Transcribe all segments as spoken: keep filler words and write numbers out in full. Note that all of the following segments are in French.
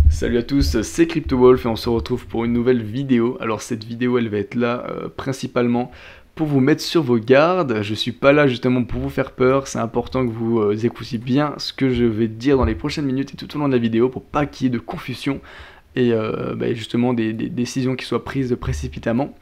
Salut à tous, c'est CryptoWolf et on se retrouve pour une nouvelle vidéo. Alors cette vidéo elle va être là euh, principalement pour vous mettre sur vos gardes. Je suis pas là justement pour vous faire peur, c'est important que vous euh, écoutiez bien ce que je vais dire dans les prochaines minutes et tout au long de la vidéo pour pas qu'il y ait de confusion et euh, bah, justement des, des décisions qui soient prises précipitamment.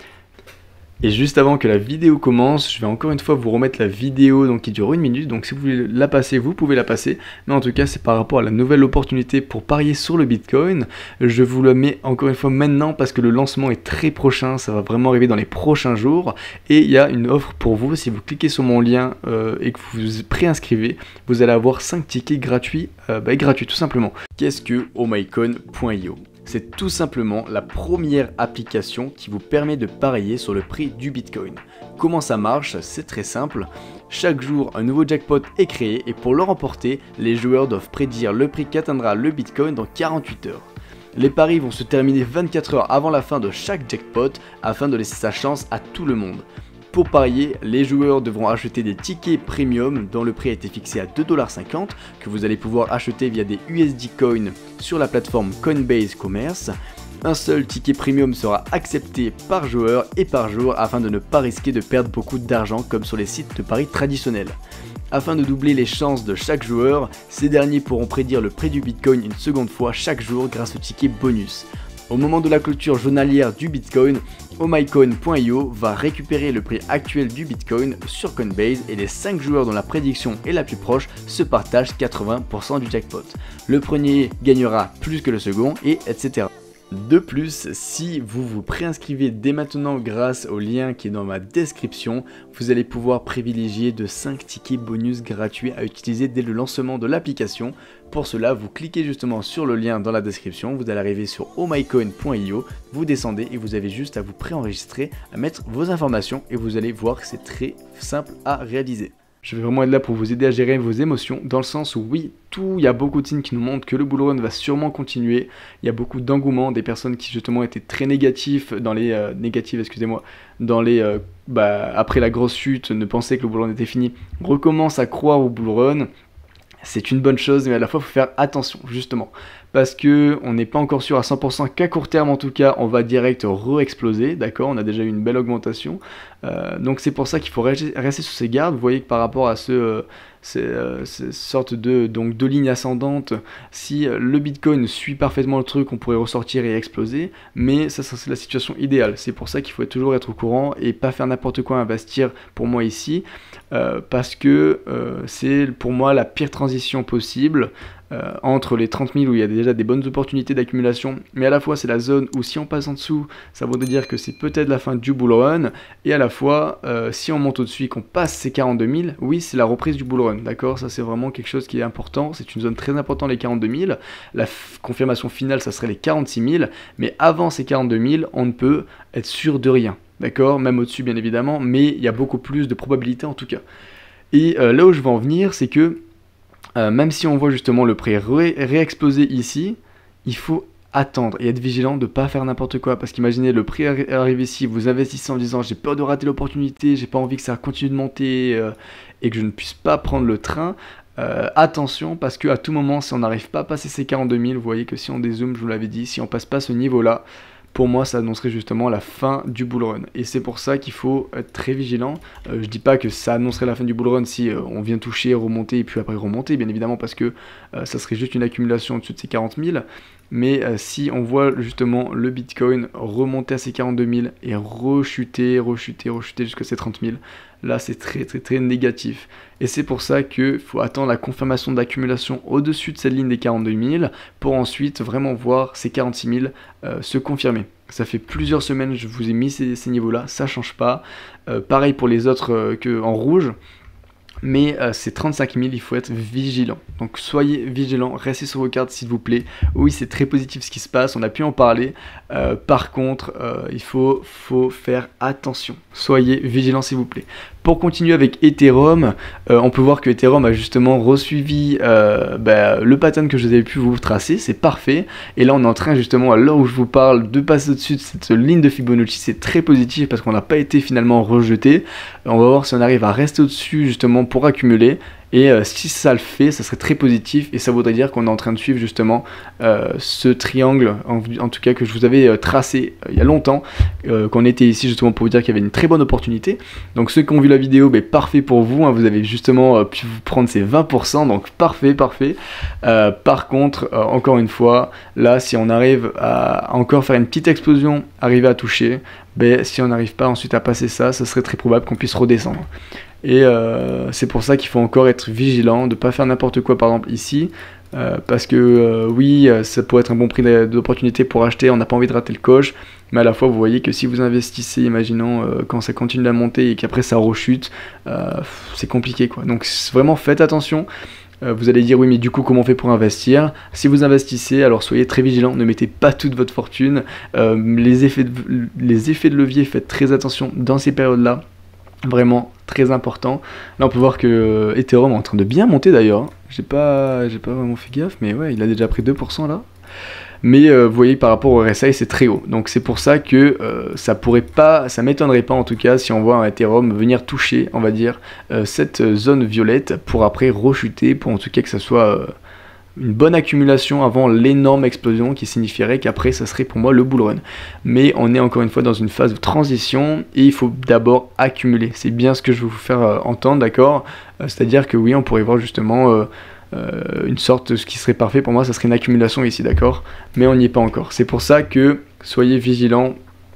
Et juste avant que la vidéo commence, je vais encore une fois vous remettre la vidéo donc, qui dure une minute, donc si vous voulez la passer, vous pouvez la passer, mais en tout cas c'est par rapport à la nouvelle opportunité pour parier sur le Bitcoin. Je vous la mets encore une fois maintenant parce que le lancement est très prochain, ça va vraiment arriver dans les prochains jours, et il y a une offre pour vous. Si vous cliquez sur mon lien euh, et que vous vous préinscrivez, vous allez avoir cinq tickets gratuits, euh, bah, gratuits tout simplement. Qu'est-ce que omycoin point i o ? C'est tout simplement la première application qui vous permet de parier sur le prix du Bitcoin. Comment ça marche? C'est très simple. Chaque jour, un nouveau jackpot est créé et pour le remporter, les joueurs doivent prédire le prix qu'atteindra le Bitcoin dans quarante-huit heures. Les paris vont se terminer vingt-quatre heures avant la fin de chaque jackpot afin de laisser sa chance à tout le monde. Pour parier, les joueurs devront acheter des tickets premium dont le prix a été fixé à deux dollars cinquante que vous allez pouvoir acheter via des U S D Coin sur la plateforme Coinbase Commerce. Un seul ticket premium sera accepté par joueur et par jour afin de ne pas risquer de perdre beaucoup d'argent comme sur les sites de paris traditionnels. Afin de doubler les chances de chaque joueur, ces derniers pourront prédire le prix du Bitcoin une seconde fois chaque jour grâce au ticket bonus. Au moment de la clôture journalière du Bitcoin, omycoin point i o va récupérer le prix actuel du Bitcoin sur Coinbase et les cinq joueurs dont la prédiction est la plus proche se partagent quatre-vingts pour cent du jackpot. Le premier gagnera plus que le second et et cetera. De plus, si vous vous préinscrivez dès maintenant grâce au lien qui est dans ma description, vous allez pouvoir privilégier de cinq tickets bonus gratuits à utiliser dès le lancement de l'application. Pour cela, vous cliquez justement sur le lien dans la description, vous allez arriver sur omycoin point i o, vous descendez et vous avez juste à vous préenregistrer, à mettre vos informations et vous allez voir que c'est très simple à réaliser. Je vais vraiment être là pour vous aider à gérer vos émotions, dans le sens où oui, tout, il y a beaucoup de signes qui nous montrent que le bull run va sûrement continuer. Il y a beaucoup d'engouement, des personnes qui justement étaient très négatifs dans les euh, négatives, excusez-moi, dans les euh, bah, après la grosse chute, ne pensaient que le bull run était fini, recommencent à croire au bull run. C'est une bonne chose, mais à la fois il faut faire attention justement, parce que on n'est pas encore sûr à cent pour cent qu'à court terme en tout cas on va direct re-exploser, d'accord, on a déjà eu une belle augmentation, euh, donc c'est pour ça qu'il faut rester sur ses gardes. Vous voyez que par rapport à ce, euh, ces, euh, ces sortes de, donc, de lignes ascendantes, si le Bitcoin suit parfaitement le truc, on pourrait ressortir et exploser, mais ça, ça c'est la situation idéale. C'est pour ça qu'il faut toujours être au courant et pas faire n'importe quoi, investir pour moi ici, euh, parce que euh, c'est pour moi la pire transition possible. Euh, entre les trente mille où il y a déjà des bonnes opportunités d'accumulation, mais à la fois c'est la zone où si on passe en dessous, ça voudrait dire que c'est peut-être la fin du bull run, et à la fois euh, si on monte au-dessus et qu'on passe ces quarante-deux mille, oui c'est la reprise du bull run, d'accord, ça c'est vraiment quelque chose qui est important, c'est une zone très importante les quarante-deux mille, la confirmation finale ça serait les quarante-six mille, mais avant ces quarante-deux mille, on ne peut être sûr de rien, d'accord, même au-dessus bien évidemment, mais il y a beaucoup plus de probabilités en tout cas. Et euh, là où je veux en venir, c'est que Euh, même si on voit justement le prix ré réexploser ici, il faut attendre et être vigilant de ne pas faire n'importe quoi, parce qu'imaginez le prix arrive ici, vous investissez en disant j'ai peur de rater l'opportunité, j'ai pas envie que ça continue de monter euh, et que je ne puisse pas prendre le train. Euh, attention, parce qu'à tout moment si on n'arrive pas à passer ces quarante-deux mille, vous voyez que si on dézoome, je vous l'avais dit, si on passe pas ce niveau là, pour moi ça annoncerait justement la fin du bull run, et c'est pour ça qu'il faut être très vigilant. Euh, je dis pas que ça annoncerait la fin du bull run si euh, on vient toucher, remonter et puis après remonter, bien évidemment, parce que euh, ça serait juste une accumulation au-dessus de ces quarante mille, mais euh, si on voit justement le Bitcoin remonter à ces quarante-deux mille et rechuter, rechuter, rechuter jusqu'à ces trente mille, là c'est très très très négatif, et c'est pour ça qu'il faut attendre la confirmation d'accumulation au-dessus de cette ligne des quarante-deux mille pour ensuite vraiment voir ces quarante-six mille euh, se confirmer. Ça fait plusieurs semaines que je vous ai mis ces, ces niveaux là, ça change pas, euh, pareil pour les autres euh, que en rouge, mais euh, c'est trente-cinq mille, il faut être vigilant. Donc soyez vigilant, restez sur vos cartes s'il vous plaît. Oui, c'est très positif ce qui se passe, on a pu en parler. Euh, par contre, euh, il faut, faut faire attention. Soyez vigilant s'il vous plaît. Pour continuer avec Ethereum, euh, on peut voir que Ethereum a justement resuivi euh, bah, le pattern que je vous avais pu vous tracer, c'est parfait. Et là on est en train justement, à l'heure où je vous parle, de passer au-dessus de cette ligne de Fibonacci. C'est très positif parce qu'on n'a pas été finalement rejeté. On va voir si on arrive à rester au-dessus justement pour accumuler. Et euh, si ça le fait, ça serait très positif et ça voudrait dire qu'on est en train de suivre justement euh, ce triangle, en, en tout cas que je vous avais euh, tracé euh, il y a longtemps, euh, qu'on était ici justement pour vous dire qu'il y avait une très bonne opportunité. Donc ceux qui ont vu la vidéo, bah, parfait pour vous, hein, vous avez justement euh, pu vous prendre ces vingt pour cent, donc parfait, parfait. Euh, par contre, euh, encore une fois, là si on arrive à encore faire une petite explosion, arriver à toucher, bah, si on n'arrive pas ensuite à passer ça, ça serait très probable qu'on puisse redescendre. Et euh, c'est pour ça qu'il faut encore être vigilant, de ne pas faire n'importe quoi par exemple ici, euh, parce que euh, oui, ça pourrait être un bon prix d'opportunité pour acheter, on n'a pas envie de rater le coche, mais à la fois vous voyez que si vous investissez, imaginons euh, quand ça continue à monter et qu'après ça rechute, euh, c'est compliqué quoi. Donc vraiment faites attention. Euh, vous allez dire oui mais du coup comment on fait pour investir? Si vous investissez, alors soyez très vigilant, ne mettez pas toute votre fortune, euh, les, effets de, les effets de levier, faites très attention dans ces périodes là. Vraiment très important. Là on peut voir que euh, Ethereum est en train de bien monter d'ailleurs. J'ai pas, j'ai pas vraiment fait gaffe, mais ouais, il a déjà pris deux pour cent là. Mais euh, vous voyez par rapport au R S I c'est très haut. Donc c'est pour ça que euh, ça pourrait pas, ça m'étonnerait pas en tout cas si on voit un Ethereum venir toucher, on va dire, euh, cette zone violette pour après rechuter, pour en tout cas que ça soit euh, une bonne accumulation avant l'énorme explosion qui signifierait qu'après ça serait pour moi le bull run. Mais on est encore une fois dans une phase de transition et il faut d'abord accumuler. C'est bien ce que je veux vous faire euh, entendre, d'accord, euh, c'est-à-dire que oui, on pourrait voir justement euh, euh, une sorte, ce qui serait parfait pour moi, ça serait une accumulation ici, d'accord, mais on n'y est pas encore. C'est pour ça que soyez vigilants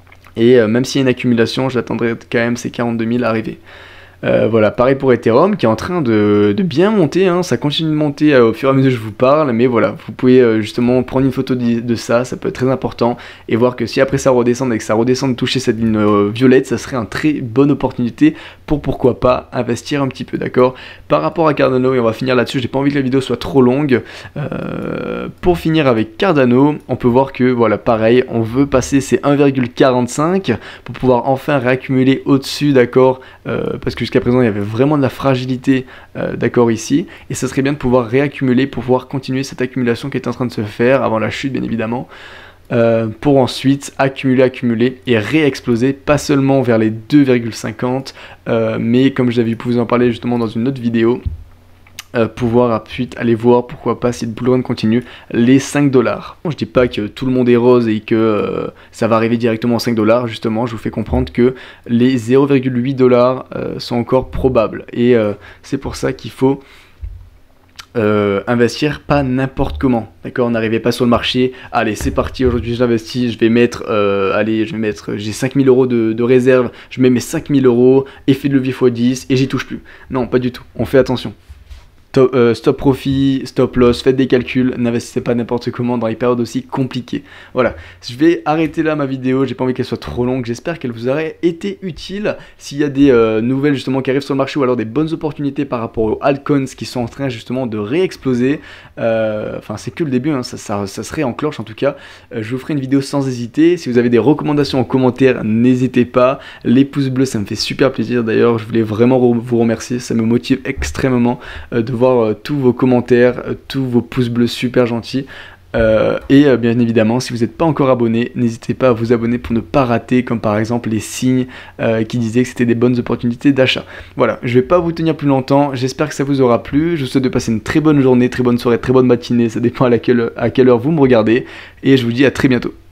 et euh, même s'il y a une accumulation, j'attendrai quand même ces quarante-deux mille arriver. Euh, voilà, pareil pour Ethereum qui est en train de, de bien monter, hein, ça continue de monter euh, au fur et à mesure que je vous parle, mais voilà, vous pouvez euh, justement prendre une photo de, de ça, ça peut être très important, et voir que si après ça redescend et que ça redescend de toucher cette ligne euh, violette, ça serait une très bonne opportunité pour pourquoi pas investir un petit peu, d'accord. Par rapport à Cardano, et on va finir là-dessus, j'ai pas envie que la vidéo soit trop longue, euh, pour finir avec Cardano, on peut voir que voilà, pareil, on veut passer ces un virgule quarante-cinq pour pouvoir enfin réaccumuler au-dessus, d'accord, euh, parce que jusqu'à présent il y avait vraiment de la fragilité euh, d'accord ici, et ça serait bien de pouvoir réaccumuler pour pouvoir continuer cette accumulation qui est en train de se faire avant la chute bien évidemment, euh, pour ensuite accumuler, accumuler et réexploser, pas seulement vers les deux virgule cinquante, euh, mais comme j'avais pu vous en parler justement dans une autre vidéo, Euh, pouvoir ensuite aller voir pourquoi pas si le bull run continue les cinq dollars. Je dis pas que tout le monde est rose et que euh, ça va arriver directement à cinq dollars, justement je vous fais comprendre que les zéro virgule huit dollars euh, sont encore probables et euh, c'est pour ça qu'il faut euh, investir pas n'importe comment, d'accord. N'arrivez pas sur le marché, allez c'est parti, aujourd'hui j'investis, je vais mettre, euh, allez je vais mettre, j'ai cinq mille euros de, de réserve, je mets mes cinq mille euros, effet de levier fois dix et j'y touche plus. Non, pas du tout, on fait attention. Stop, euh, stop profit, stop loss, faites des calculs, n'investissez pas n'importe comment dans les périodes aussi compliquées. Voilà, je vais arrêter là ma vidéo, j'ai pas envie qu'elle soit trop longue, j'espère qu'elle vous aurait été utile. S'il y a des euh, nouvelles justement qui arrivent sur le marché ou alors des bonnes opportunités par rapport aux altcoins qui sont en train justement de réexploser, euh, enfin c'est que le début, hein, ça, ça, ça se réenclenche en tout cas, euh, je vous ferai une vidéo sans hésiter. Si vous avez des recommandations en commentaire, n'hésitez pas, les pouces bleus ça me fait super plaisir d'ailleurs, je voulais vraiment vous remercier, ça me motive extrêmement euh, de voir Euh, tous vos commentaires, euh, tous vos pouces bleus super gentils. Euh, et euh, bien évidemment, si vous n'êtes pas encore abonné, n'hésitez pas à vous abonner pour ne pas rater, comme par exemple les signes euh, qui disaient que c'était des bonnes opportunités d'achat. Voilà, je vais pas vous tenir plus longtemps, j'espère que ça vous aura plu. Je vous souhaite de passer une très bonne journée, très bonne soirée, très bonne matinée, ça dépend à laquelle, à quelle heure vous me regardez. Et je vous dis à très bientôt.